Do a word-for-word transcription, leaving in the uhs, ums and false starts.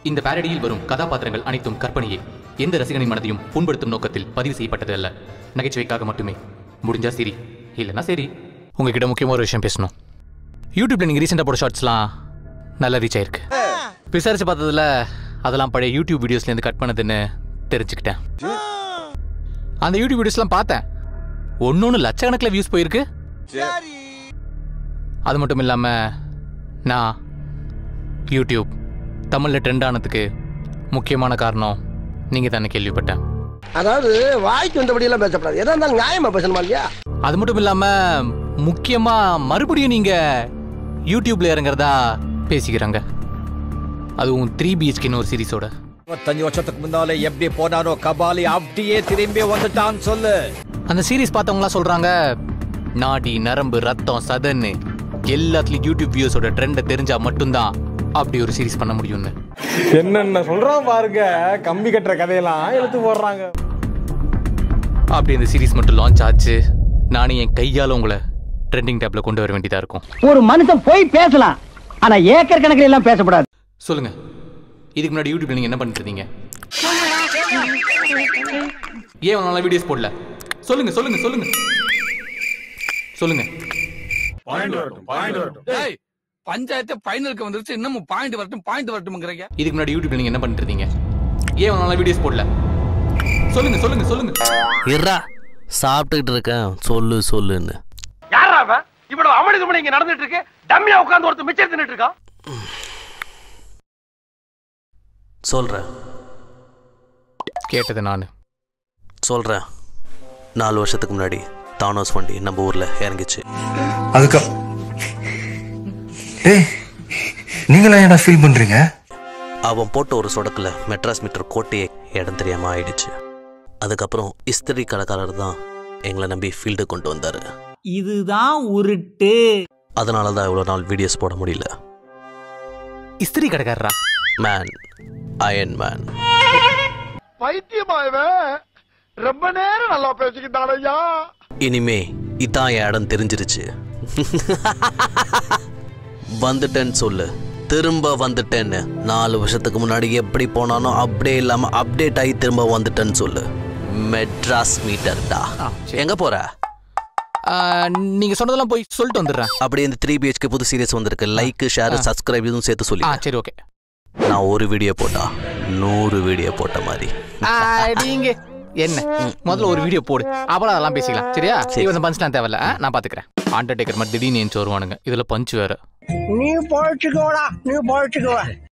இந்த பாரடியில் வரும் கதாபாத்திரங்கள் அனைத்தும் கற்பனையே, எந்த ரசிகனின் மனதையும் புண்படுத்தும் நோக்கத்தில் பதிவு செய்யப்பட்டது அல்ல. நகைச்சுவைக்காக மட்டுமே. முடிஞ்சா சரி, இல்லைன்னா சரி. உங்ககிட்ட முக்கியமான ஒரு விஷயம் பேசணும். யூடியூப்ல நீங்கள் ரீசெண்டாக போட ஷார்ட்ஸ்லாம் நல்லா ரீச் ஆயிருக்கு. விசாரிச்சு பார்த்ததுல அதெல்லாம் பழைய யூடியூப் வீடியோஸ்லேருந்து கட் பண்ணதுன்னு தெரிஞ்சுக்கிட்டேன். அந்த யூடியூப் வீடியோஸ்லாம் பார்த்தேன். ஒன்று ஒன்று லட்சக்கணக்கில் வியூஸ் போயிருக்கு. அது மட்டும் இல்லாமல் நான் யூடியூப் தமிழில் ட்ரெண்ட் ஆனதுக்கு முக்கியமான காரணம் நீங்கள் தானே கேள்விப்பட்டேன். அதாவது வாய்க்கு வந்தபடியெல்லாம் பேசப்படாது, எதா இருந்தாலும் நியாயமா பேசணுமா இல்லையா? அது மட்டும் இல்லாமல் முக்கியமாக மறுபடியும் நீங்கள் யூடியூப்ல இறங்குறதா பேசிக்கிறாங்க. அதுவும் த்ரீ பிஹெச்கேன்னு ஒரு சீரீஸோட. இருபத்தஞ்சு வருஷத்துக்கு முன்னாலே எப்படி போனாரோ கபாலி அப்படியே திரும்பி வந்துட்டான்னு சொல்லு. அந்த சீரீஸ் பார்த்தவங்களாம் சொல்கிறாங்க, நாடி நரம்பு ரத்தம் சதன்னு எல்லாத்துலேயும் யூடியூப் வியூஸோட ட்ரெண்டை தெரிஞ்சா மட்டும்தான் அப்படி ஒரு சீரீஸ் பண்ண முடியும்னு. என்னென்ன சொல்கிறோம் பாருங்க, கம்பி கட்டுற கதையெல்லாம் எடுத்து போடுறாங்க. அப்படி இந்த சீரீஸ் மட்டும் லான்ச் ஆச்சு, நானே என் கையால் உங்களை ட்ரெண்டிங் டேப்ல கொண்டு வர வேண்டியதாக இருக்கும். ஒரு மனுஷன் போய் பேசலாம், ஆனா ஏக்கர் கணக்கில் எல்லாம் பேசப்படாது. சொல்லுங்க, இதுக்கு முன்னாடி யூடியூப்ல நீங்க என்ன பண்ணிட்டு இருந்தீங்க? ஏன் நல்ல வீடியோஸ் போடல? சொல்லுங்க சொல்லுங்க சொல்லுங்க சொல்லுங்க. பாயிண்ட் வரட்டும், பாயிண்ட் வரட்டும். டேய், பஞ்சாயத்து ஃபைனலுக்கு வந்துருச்சு, இன்னும் பாயிண்ட் வரட்டும், பாயிண்ட் வரட்டும்ங்கறீங்க. இதுக்கு முன்னாடி யூடியூப்ல நீங்க என்ன பண்ணிட்டு இருந்தீங்க? ஏன் நல்ல வீடியோஸ் போடல? சொல்லுங்க சொல்லுங்க சொல்லுங்க. இறா சாப்பிட்டுக்கிட்டு இருக்கேன், சொல்லு சொல்லுன்னு. யாரா அவன்? இவ்வளவு அமளி துமளி இங்க நடந்துட்டு இருக்கு, டம்மியா உட்கார்ந்து ஒருத்தர் மிச்சம் தின்னுட்டு இருக்கா. சொல்றேன். கேட்டது நானு சொல்றேன். நாலு வருஷத்துக்கு முன்னாடி தானோஸ் வண்டி நம்ம ஊர்ல இறங்கிச்சு. அதுக்கு ஏய் நீங்களா என்ன ஃபீல் பண்றீங்க? அவன் போட்ட ஒரு சொடக்குல மெட்ராஸ் மீட்டர் கோட்டையே இடம் தெரியாம ஆயிடுச்சு. அதுக்கப்புறம் இஸ்திரி கடைக்காரர் தான் எங்களை நம்பி ஃபீல்டு கொண்டு வந்தாரு. இதுதான் உருட்டு. அதனாலதான் இவ்வளவு நாள் வீடியோஸ் போட முடியல. இஸ்திரி கடைக்காரரா? Man, iron man. பைத்தியமாயவே ரொம்ப நேரம் நல்லா பேசிக்கிட்டாளையா. இனிமே இதான் என் இடம் தெரிஞ்சிருச்சு. வந்துட்டேன்னு சொல்லு, திரும்ப வந்துட்டேன்னு. நாலு வருஷத்துக்கு முன்னாடி எப்படி போனானோ அப்படியே இல்லாம அப்டேட் ஆகி திரும்ப வந்துட்டேன்னு சொல்லு. மெட்ராஸ் மீட்டர்டா. எங்க போற? நீங்க சொன்னதெல்லாம் போய் சொல்லிட்டு வந்துடுறேன். அப்படியே இந்த த்ரீ பிஹெச்கே புது சீரியஸ் வந்திருக்கு. லைக் ஷேர் சப்ஸ்கிரைப் இதுவும் சேர்த்து சொல்லி. சரி ஓகே. நான் ஒரு வீடியோ போட்டா நூறு வீடியோ போட்ட மாதிரி. நீங்க என்ன முதல்ல ஒரு வீடியோ போடு, அப்புறம் அதெல்லாம் பேசிக்கலாம். சரியா? இந்த பஞ்ச்லாம் தேவையில்ல, நான் பாத்துக்கிறேன். அண்டர்டேக்கர் மாதிரி திடீர்னு வருவானுங்க, இதுல பஞ்ச் வேற. நீ போயிட்டுக்கோடா, நீ போயிட்டுக்கோ.